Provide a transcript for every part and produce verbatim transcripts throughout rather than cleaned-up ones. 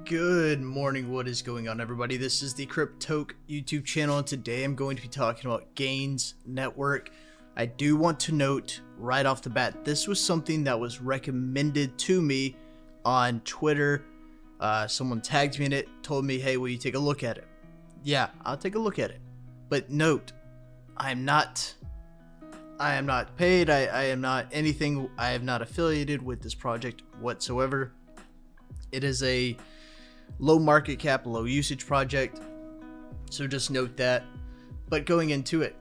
Good morning, what is going on, everybody? This is the Cryptoke YouTube channel, and today I'm going to be talking about Gains Network. I do want to note right off the bat, this was something that was recommended to me on Twitter. Uh, someone tagged me in it, told me, hey, will you take a look at it? Yeah, I'll take a look at it. But note, I am not, I am not paid, I, I am not anything, I am not affiliated with this project whatsoever. It is a low market cap, low usage project, so just note that. But going into it,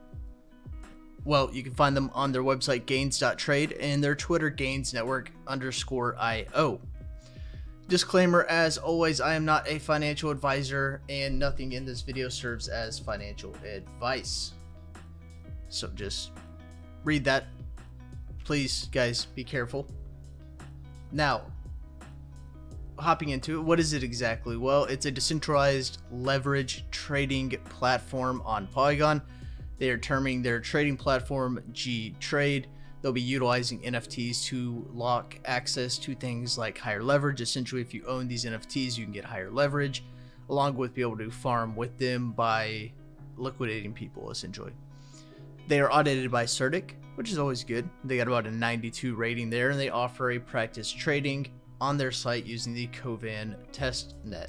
well, you can find them on their website gains dot trade and their Twitter gains network underscore io. Disclaimer, as always, I am not a financial advisor and nothing in this video serves as financial advice, so just read that, please, guys. Be careful. Now, hopping into it, what is it exactly? Well, it's a decentralized leverage trading platform on Polygon. They are terming their trading platform gTrade. They'll be utilizing N F Ts to lock access to things like higher leverage. Essentially, if you own these N F Ts, you can get higher leverage, along with be able to farm with them by liquidating people, essentially. They are audited by Certic, which is always good. They got about a ninety-two rating there, and they offer a practice trading on their site using the Kovan testnet.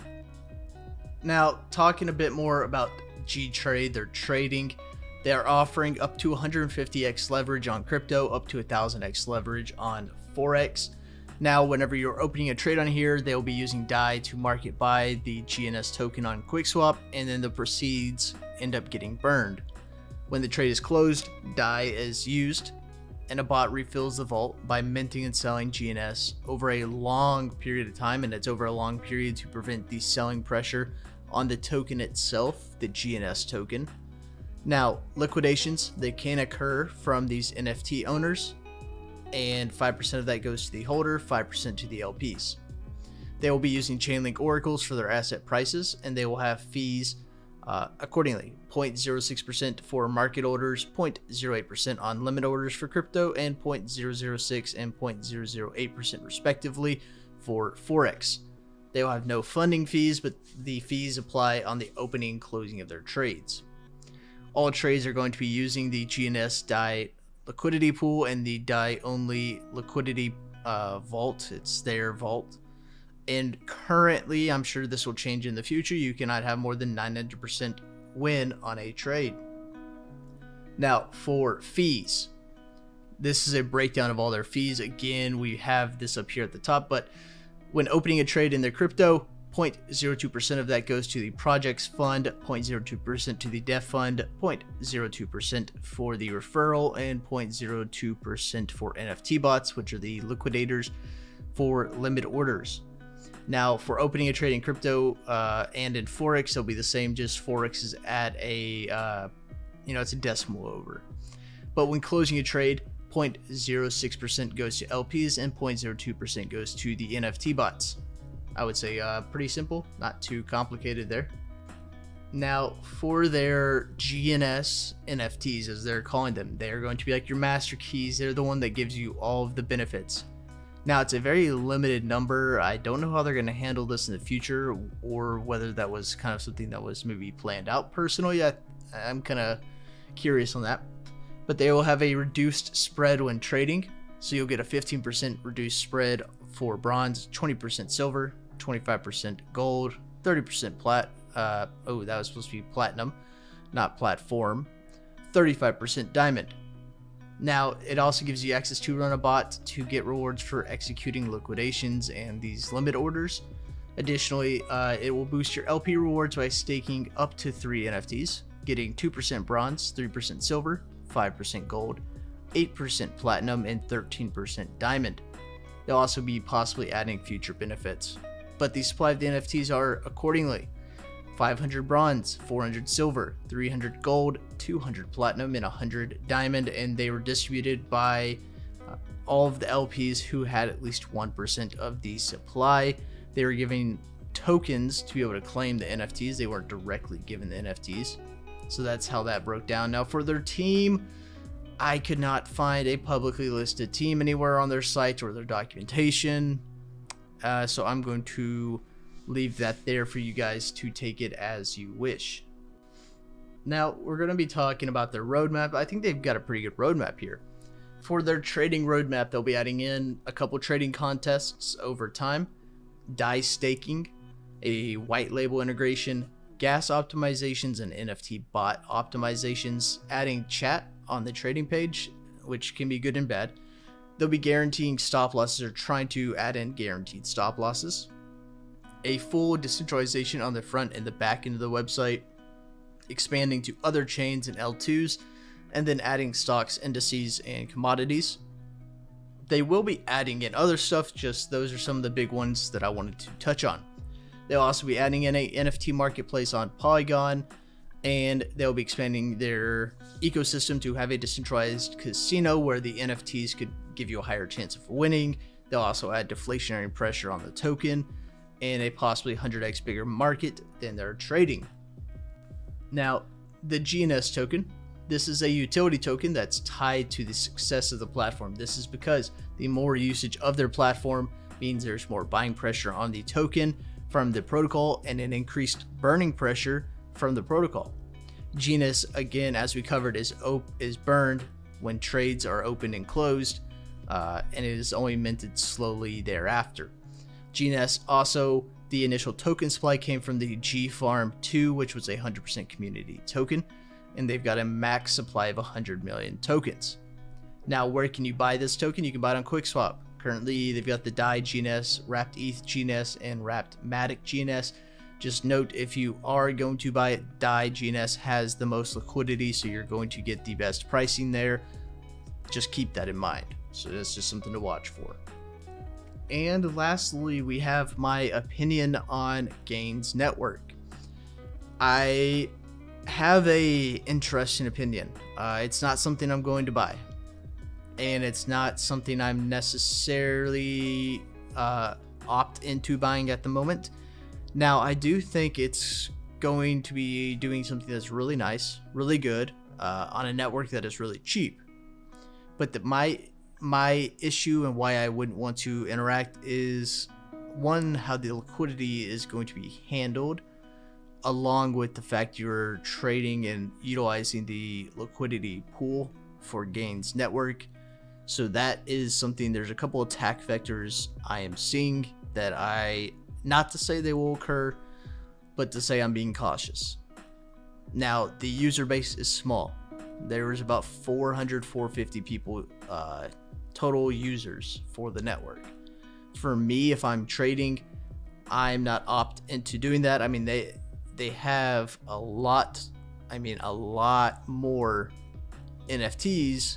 Now, talking a bit more about gTrade, their trading, they are offering up to one hundred fifty x leverage on crypto, up to one thousand x leverage on Forex. Now, whenever you're opening a trade on here, they'll be using D A I to market buy the G N S token on QuickSwap, and then the proceeds end up getting burned. When the trade is closed, D A I is used, and a bot refills the vault by minting and selling G N S over a long period of time, and it's over a long period to prevent the selling pressure on the token itself, the G N S token. Now, liquidations, they can occur from these N F T owners, and five percent of that goes to the holder, five percent to the L Ps. They will be using Chainlink oracles for their asset prices, and they will have fees Uh, accordingly, zero point zero six percent for market orders, zero point zero eight percent on limit orders for crypto, and zero point zero zero six and zero point zero zero eight percent respectively for Forex. They will have no funding fees, but the fees apply on the opening and closing of their trades. All trades are going to be using the G N S D A I liquidity pool and the D A I only liquidity uh, vault. It's their vault. And currently, I'm sure this will change in the future, you cannot have more than nine hundred percent win on a trade. Now, for fees, this is a breakdown of all their fees. Again, we have this up here at the top, but when opening a trade in their crypto, zero point zero two percent of that goes to the project's fund, zero point zero two percent to the dev fund, zero point zero two percent for the referral, and zero point zero two percent for N F T bots, which are the liquidators for limit orders. Now, for opening a trade in crypto uh, and in Forex, it'll be the same, just Forex is at a, uh, you know, it's a decimal over. But when closing a trade, zero point zero six percent goes to L Ps and zero point zero two percent goes to the N F T bots. I would say uh, pretty simple, not too complicated there. Now, for their G N S N F Ts, as they're calling them, they're going to be like your master keys. They're the one that gives you all of the benefits. Now, it's a very limited number. I don't know how they're going to handle this in the future, or whether that was kind of something that was maybe planned out personally. I, I'm kind of curious on that. But they will have a reduced spread when trading. So you'll get a fifteen percent reduced spread for bronze, twenty percent silver, twenty-five percent gold, thirty percent plat. Uh, oh, that was supposed to be platinum, not platform. thirty-five percent diamond. Now, it also gives you access to run a bot to get rewards for executing liquidations and these limit orders. Additionally, uh, it will boost your L P rewards by staking up to three N F Ts, getting two percent bronze, three percent silver, five percent gold, eight percent platinum, and thirteen percent diamond. They'll also be possibly adding future benefits. But the supply of the N F Ts are accordingly: five hundred bronze, four hundred silver, three hundred gold, two hundred platinum, and one hundred diamond, and they were distributed by uh, all of the L Ps who had at least one percent of the supply. They were giving tokens to be able to claim the N F Ts. They weren't directly given the N F Ts. So that's how that broke down. Now, for their team, I could not find a publicly listed team anywhere on their site or their documentation. Uh, so I'm going to leave that there for you guys to take it as you wish. Now, we're going to be talking about their roadmap. I think they've got a pretty good roadmap here. For their trading roadmap, they'll be adding in a couple trading contests over time, D A I staking, a white label integration, gas optimizations, and N F T bot optimizations, adding chat on the trading page, which can be good and bad. They'll be guaranteeing stop losses or trying to add in guaranteed stop losses. A full decentralization on the front and the back end of the website, expanding to other chains and L twos, and then adding stocks, indices, and commodities. They will be adding in other stuff, just those are some of the big ones that I wanted to touch on. They'll also be adding in a N F T marketplace on Polygon, and they'll be expanding their ecosystem to have a decentralized casino where the N F Ts could give you a higher chance of winning. They'll also add deflationary pressure on the token and a possibly one hundred x bigger market than they're trading. Now, the G N S token, this is a utility token that's tied to the success of the platform. This is because the more usage of their platform means there's more buying pressure on the token from the protocol and an increased burning pressure from the protocol. G N S, again, as we covered, is op is burned when trades are opened and closed, uh, and it is only minted slowly thereafter. G N S also, the initial token supply came from the G Farm two, which was a one hundred percent community token, and they've got a max supply of one hundred million tokens. Now, where can you buy this token? You can buy it on QuickSwap. Currently, they've got the D A I G N S, Wrapped E T H G N S, and Wrapped Matic G N S. Just note, if you are going to buy it, D A I G N S has the most liquidity, so you're going to get the best pricing there. Just keep that in mind. So that's just something to watch for. And lastly, we have my opinion on Gains Network. I have a interesting opinion. Uh, it's not something I'm going to buy, and it's not something I'm necessarily uh, opt into buying at the moment. Now, I do think it's going to be doing something that's really nice, really good, uh, on a network that is really cheap. But the, my my issue and why I wouldn't want to interact is, one, how the liquidity is going to be handled, along with the fact you're trading and utilizing the liquidity pool for Gains Network. So that is something, there's a couple of attack vectors I am seeing that I, not to say they will occur, but to say I'm being cautious. Now, the user base is small. There was about four hundred, four hundred fifty people, uh, total users for the network. For me, if I'm trading, I'm not opt into doing that. I mean, they they have a lot, I mean, a lot more N F Ts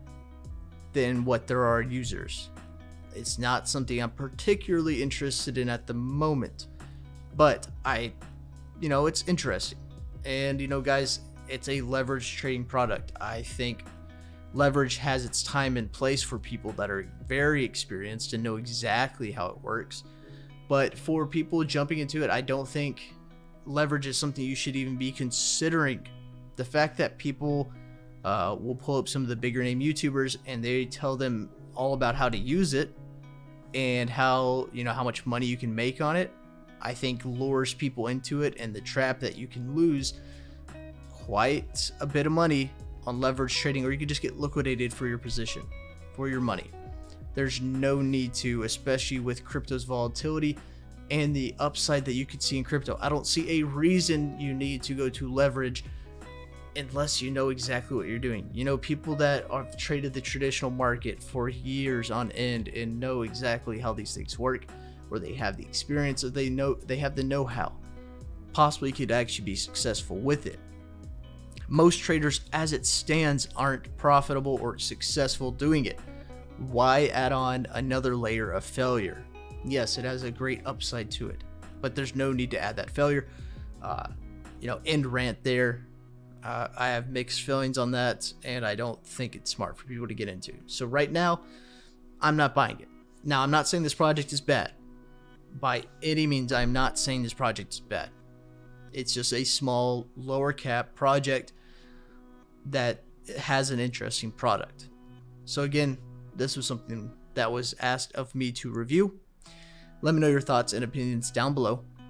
than what there are users. It's not something I'm particularly interested in at the moment, but I, you know, it's interesting. And, you know, guys, it's a leverage trading product. I think leverage has its time and place for people that are very experienced and know exactly how it works. But for people jumping into it, I don't think leverage is something you should even be considering. The fact that people uh, will pull up some of the bigger name YouTubers and they tell them all about how to use it and how, you know, how much money you can make on it, I think lures people into it, and the trap that you can lose quite a bit of money on leverage trading, or you could just get liquidated for your position, for your money. There's no need to, especially with crypto's volatility and the upside that you could see in crypto. I don't see a reason you need to go to leverage unless you know exactly what you're doing. You know, people that have traded the traditional market for years on end and know exactly how these things work, where they have the experience, or they know they have the know-how, possibly could actually be successful with it. Most traders, as it stands, aren't profitable or successful doing it. Why add on another layer of failure? Yes, it has a great upside to it, but there's no need to add that failure. Uh, you know, end rant there. Uh, I have mixed feelings on that, and I don't think it's smart for people to get into. So right now, I'm not buying it. Now, I'm not saying this project is bad. By any means, I'm not saying this project is bad. It's just a small, lower cap project that has an interesting product. So again, this was something that was asked of me to review. Let me know your thoughts and opinions down below.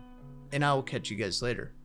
and I will catch you guys later.